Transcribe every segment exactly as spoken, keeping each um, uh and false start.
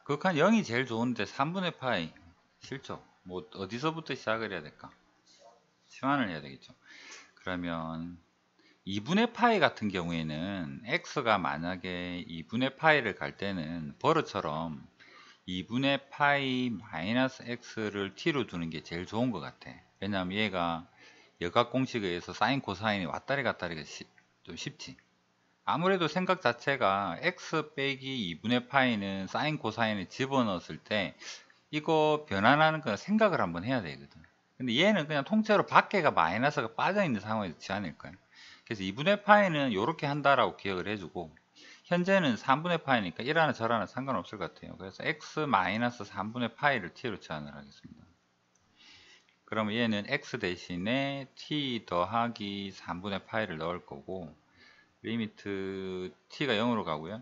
극한 영이 제일 좋은데 삼분의 파이 싫죠. 뭐 어디서부터 시작을 해야 될까? 치환을 해야 되겠죠. 그러면 이분의 파이 같은 경우에는 x가 만약에 이분의 파이를 갈 때는 버릇처럼 이분의 파이 마이너스 x를 t로 두는 게 제일 좋은 것 같아. 왜냐하면 얘가 역학공식에 의해서 사인 코사인이 왔다리 갔다리가 쉽- 좀 쉽지. 아무래도 생각 자체가 x 빼기 이분의 파이는 사인 코사인을 집어넣었을 때 이거 변환하는 건 생각을 한번 해야 되거든. 근데 얘는 그냥 통째로 밖에가 마이너스가 빠져있는 상황에서 치환일 거야. 그래서 이분의 파이는 이렇게 한다라고 기억을 해주고, 현재는 삼분의 파이니까 일하나 저라나 상관없을 것 같아요. 그래서 x 마이너스 삼분의 파이를 t로 치환을 하겠습니다. 그러면 얘는 x 대신에 t 더하기 삼분의 파이를 넣을 거고, 리미트 t가 영으로 가고요.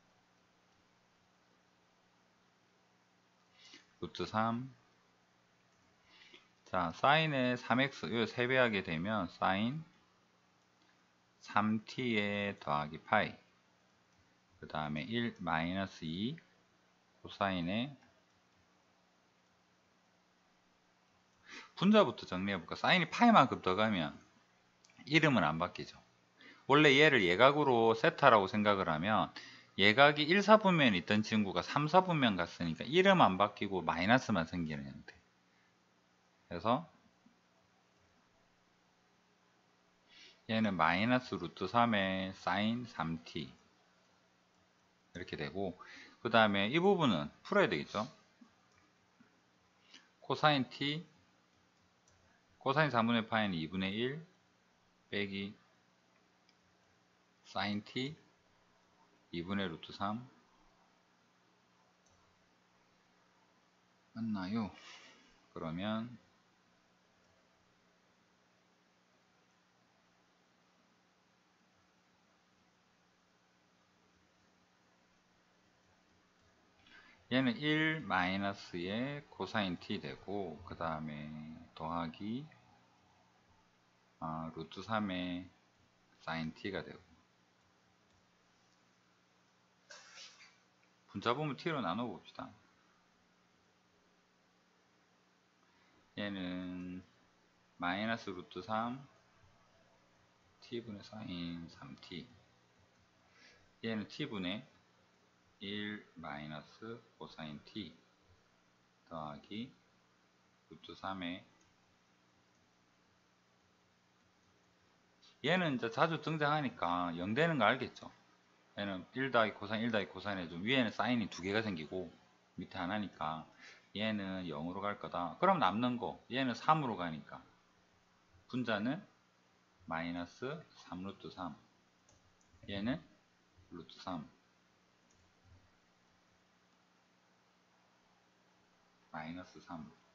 루트 삼. 자, 사인의 삼 엑스, 이거 세 배 하게 되면 사인 삼 티에 더하기 파이. 그 다음에 일 마이너스 이 코사인의 분자부터 정리해볼까? 사인이 파이만큼 더 가면 이름은 안 바뀌죠. 원래 얘를 예각으로 세타라고 생각을 하면 예각이 일 사분면에 있던 친구가 삼 사분면 갔으니까 이름 안 바뀌고 마이너스만 생기는 형태. 그래서 얘는 마이너스 루트 삼의 사인 삼 티 이렇게 되고, 그 다음에 이 부분은 풀어야 되겠죠. 코사인 t, 코사인 사분의 파이는 이분의 일 빼기 사인 t 이분의 루트 삼 맞나요? 그러면 얘는 일 마이너스의 코사인 t 되고, 그 다음에 더하기 아, 루트 삼의 사인 t가 되고, 분자분모 t로 나눠 봅시다. 얘는 마이너스 루트 삼 t분의 사인 삼 티, 얘는 t분의 일 마이너스 코사인 t 더하기 루트 삼의, 얘는 이제 자주 등장하니까 영 되는 거 알겠죠? 얘는 일 더하기 코사인 일 더하기 코사인에 좀 위에는 사인이 두 개가 생기고 밑에 하나니까 얘는 영으로 갈 거다. 그럼 남는 거 얘는 삼으로 가니까 분자는 마이너스 삼 루트 삼, 얘는 루트 삼 마이너스 삼.